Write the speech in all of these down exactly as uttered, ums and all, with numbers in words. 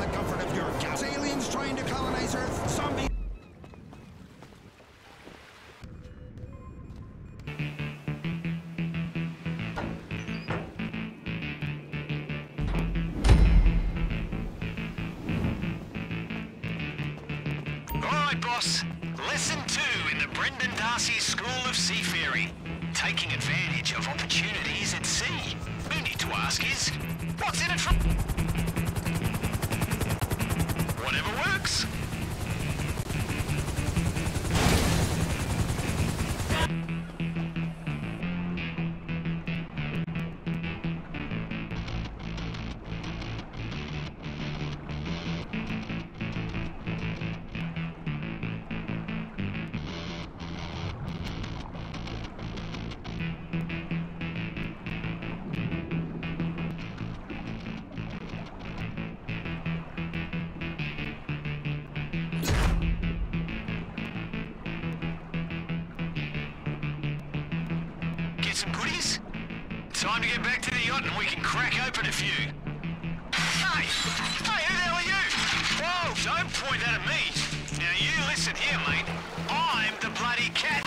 The comfort of your gas. Aliens trying to colonize Earth. Zombie. Alright, boss. Lesson two in the Brendan Darcy School of Seafaring. Taking advantage of opportunities at sea. We need to ask is, what's in it for... Whatever works. Some goodies? Time to get back to the yacht and we can crack open a few. Hey! Hey, who the hell are you? Whoa, don't point that at me. Now you listen here, mate. I'm the bloody captain.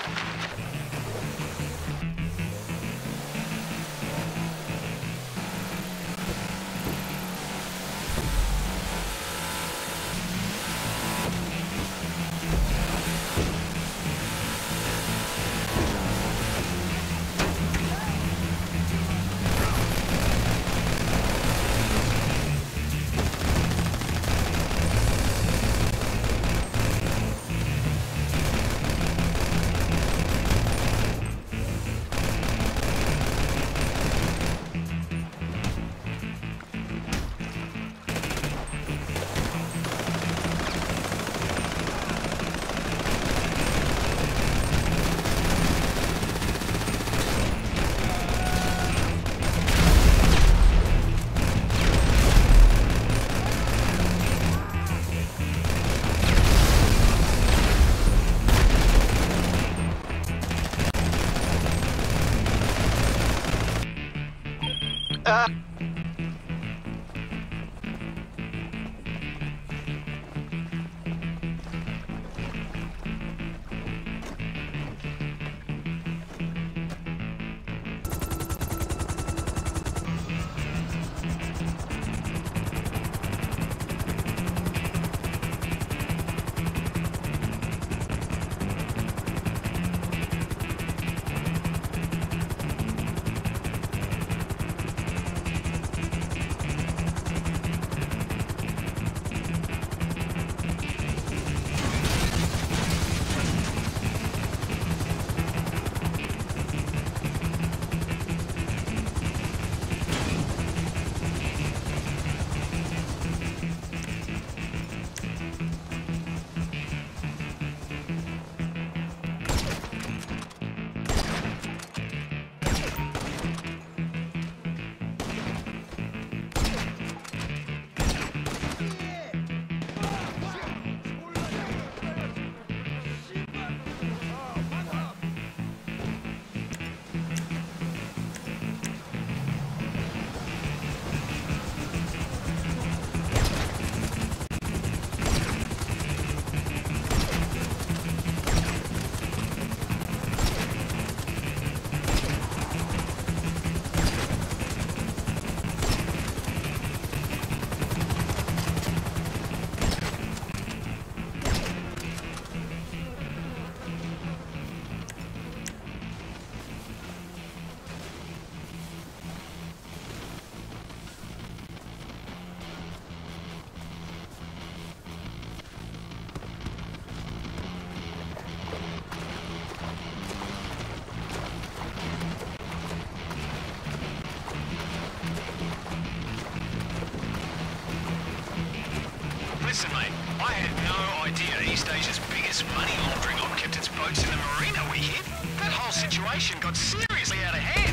Uh. Listen, mate, I had no idea East Asia's biggest money laundering op kept its boats in the marina we hit. That whole situation got seriously out of hand.